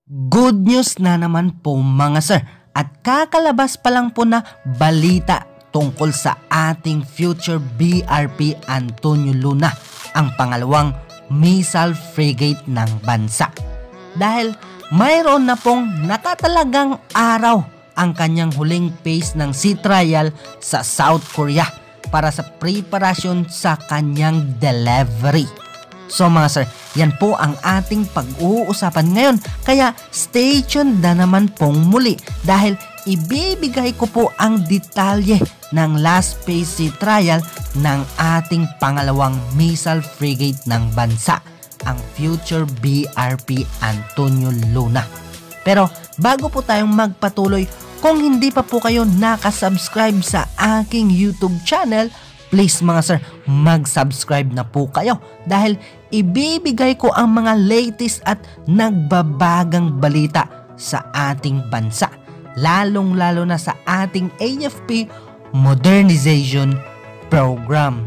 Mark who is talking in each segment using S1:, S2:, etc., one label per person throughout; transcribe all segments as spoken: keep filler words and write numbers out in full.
S1: Good news na naman po mga sir, at kakalabas pa lang po na balita tungkol sa ating future B R P Antonio Luna, ang pangalawang missile frigate ng bansa. Dahil mayroon na pong nakatalagang araw ang kanyang huling phase ng sea trial sa South Korea para sa preparasyon sa kanyang delivery. So mga sir, yan po ang ating pag-uusapan ngayon, kaya stay tuned na naman pong muli dahil ibibigay ko po ang detalye ng last phase sea trial ng ating pangalawang missile frigate ng bansa, ang future B R P Antonio Luna. Pero bago po tayong magpatuloy, kung hindi pa po kayo nakasubscribe sa aking YouTube channel, please mga sir, mag-subscribe na po kayo dahil ibibigay ko ang mga latest at nagbabagang balita sa ating bansa, lalong lalo na sa ating A F P Modernization Program.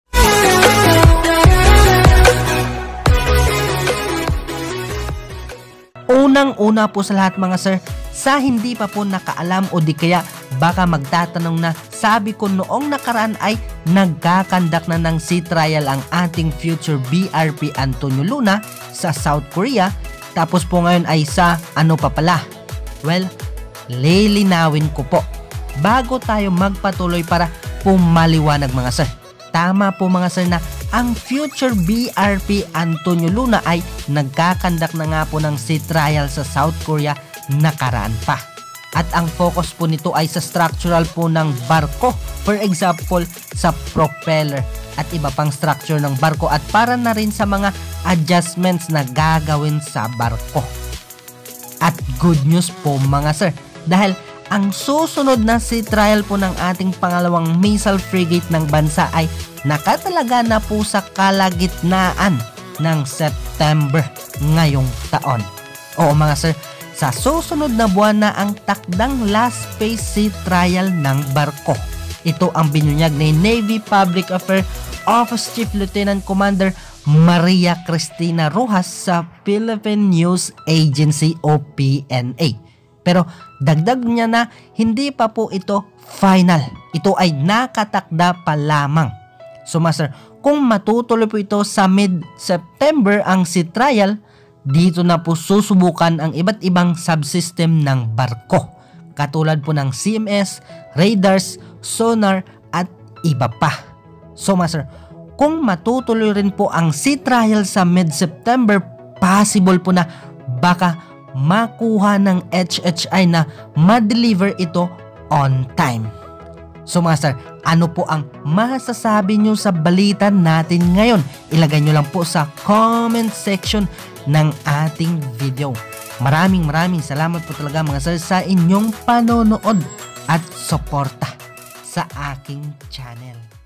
S1: Unang-una po sa lahat mga sir, sa hindi pa po nakaalam o di kaya baka magtatanong na, sabi ko noong nakaraan ay nagkakandak na ng sea trial ang ating future B R P Antonio Luna sa South Korea, tapos po ngayon ay sa ano pa pala? Well, lilinawin ko po bago tayo magpatuloy para pumaliwanag mga sir. Tama po mga sir na ang future B R P Antonio Luna ay nagkakandak na nga po ng sea trial sa South Korea nakaraan pa. At ang focus po nito ay sa structural po ng barko, for example sa propeller at iba pang structure ng barko, at para na rin sa mga adjustments na gagawin sa barko. At good news po mga sir, dahil ang susunod na sea trial po ng ating pangalawang missile frigate ng bansa ay nakatalaga na po sa kalagitnaan ng September ngayong taon. Oo mga sir, sa susunod na buwan na ang takdang last phase sea trial ng barko. Ito ang binunyag ni Navy Public Affairs Office Chief Lieutenant Commander Maria Cristina Rojas sa Philippine News Agency o P N A. Pero dagdag niya na hindi pa po ito final. Ito ay nakatakda pa lamang. So master, kung matutuloy po ito sa mid-September ang sea trial, dito na po susubukan ang iba't ibang subsystem ng barko, katulad po ng C M S, radars, sonar at iba pa. So master, kung matutuloy rin po ang sea trial sa mid-September, possible po na baka makuha ng H H I na ma-deliver ito on time. So master, ano po ang masasabi nyo sa balita natin ngayon? Ilagay nyo lang po sa comment section ng ating video. Maraming maraming salamat po talaga mga sir sa inyong panonood at suporta sa aking channel.